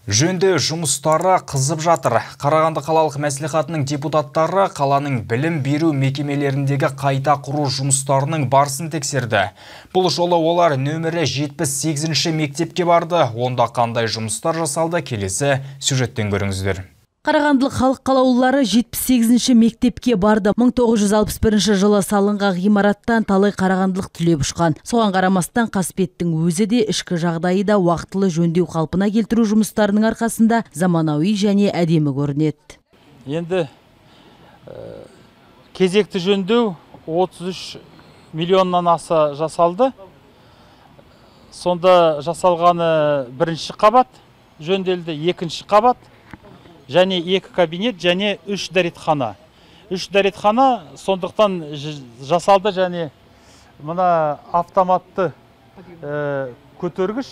Жөнді жұмыстары қызып жатыр. Қарағанды қалалық мәслихатының депутаттары қаланың білім беру мекемелеріндегі қайта құру жұмыстарының барысын тексерді. Бұл жолы олар нөмірі 78-ші мектепке барды. Онда қандай жұмыстар жасалды, келесі сюжеттен көріңіздер. Қарағандылық халық қалаулылары 78-ші мектепке барды. 1961 жылы салынған ғимараттан талай қарағандылық түлеп ұшқан. Соған қарамастан Қасбеттің өзі де ішкі жағдайы да уақытылы жөндеу қалпына келтіру жұмыстарының арқасында заманауи және әдемі көрінеді. Енді кезекті жөндеу 33 миллионнан аса жасалды. Сонда жасалғаны бірінші қабат жөнделді, екінші қабат және 2 кабинет және 3 дәретхана. 3 дәретхана сондықтан жасалды және мына автоматты көтергіш,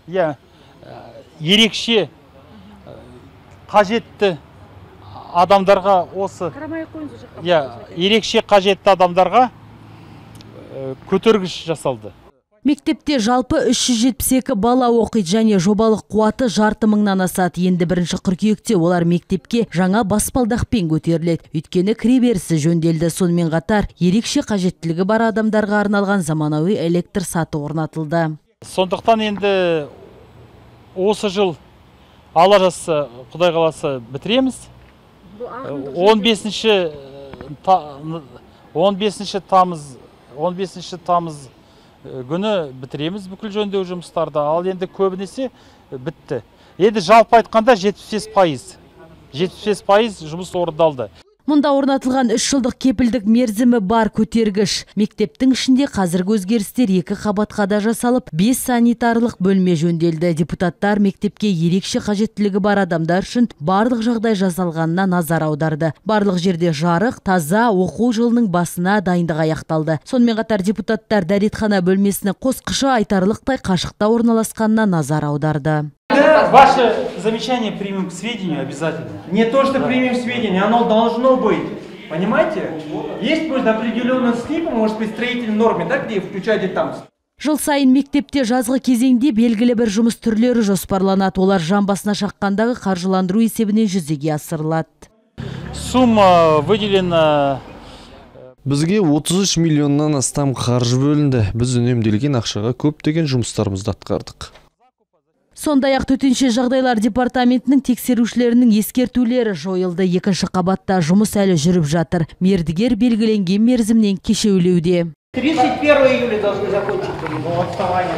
ерекше қажетті адамдарға осы ерекше қажетті адамдарға көтергіш жасалды. Мектепте жалпы 372 бала оқиды және жобалық қуаты жарты мыңнан асады. Енді 1 қыркүйекте олар мектепке жаңа баспалдақпен көтеріледі. Өйткені кіреберісі жөнделді. Сонымен қатар ерекше қажеттілігі бар адамдарға арналған заманауи электр саты орнатылды. Сондықтан енді осы жыл Алла жазса, Құдай қаласа бітіреміз. 15 тамыз күні бітіреміз бүкіл жөндеу жұмыстарды. Ал енді көбінесе бітті. Енді жалпы айтқанда 75% жұмыс орындалды. Мұнда орнатылған 3 жылдық кепілдік мерзімі бар көтергіш. Мектептің ішінде қазіргі өзгерістер 2 қабатқа да жасалып, 5 санитарлық бөлме жөнделді. Депутаттар мектепке ерекше қажеттілігі бар адамдар үшін барлық жағдай жасалғанына назар аударды. Барлық жерде жарық, таза, оқу жылының басына дайындық аяқталды. Сонымен қатар депутаттар дәретхана бөлмесіне қосқышы айтарлықтай қашықта орналасқанына назар аударды. Ваше замечание примем к сведению обязательно. Не то, что примем к сведению, оно должно быть. Понимаете? Есть просто определенный СНИП, может быть, строительной норме, да, где включаете там. Жыл сайын мектепте жазғы кезеңде белгілі бір жұмыс түрлері жоспарланады. Олар жан басына шаққандағы қаржыландыру есебінен жүзеге асырылады. Сумма выделена. Бізге 33 миллионнан астам қаржы бөлінді. Біз үнемделген ақшаға көптеген жұмыстарымызды атқардық. Сондай-ақ төтенше жағдайлар департаментінің тексерушілерінің ескертулері жойылды. 2 қабатта жұмыс әлі жүріп жатыр. Мердігер белгіленген мерзімнен кешеулеуде. 31 июля должны закончить отставание.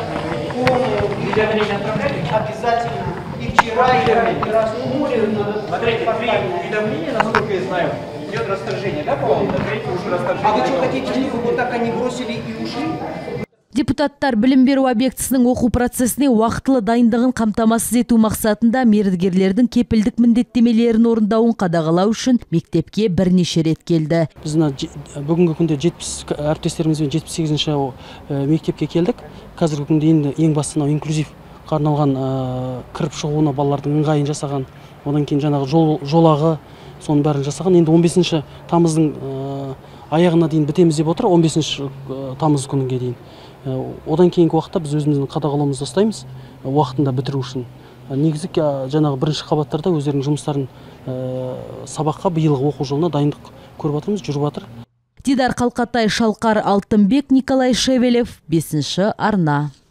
Обязательно. И вчера, и раз. Смотрите, уведомление, насколько я знаю, идет расторжение, да, по-моему? А вы что хотите, чтобы вот так они бросили и ушли? Депутаттар білім беру объектісінің оқу процесіне уақытылы дайындығын қамтамасыз ету мақсатында мердігерлердің кепілдік міндеттемелерін орындауын қадағалау үшін мектепке бірнеше рет келді. Біз бүгінгі күнде әріптестерімізбен 78-ші мектепке келдік. Қазіргі күнде енді ең бастысы инклюзив арналған кіріп шығуына балалардың ыңғайын жасаған, одан кейін жаңағы жолағы соның бәрін жасаған. Енді 15 тамыздың аяғына дейін бітеміз деп отыр, 15 тамыз күнге дейін. Одан кейінгі уақытта біз өзіміздің қадағалауымызды ұстаймыз, уақытында бітіру үшін. Негізі жаңағы 1 қабаттарда өздерінің жұмыстарын сабаққа биылғы оқу жылына дайындық көріп жатырмыз, жүріп жатыр. Дидар Қалқатай, Шалқар Алтынбек, Николай Шевелев, 5-ші арна.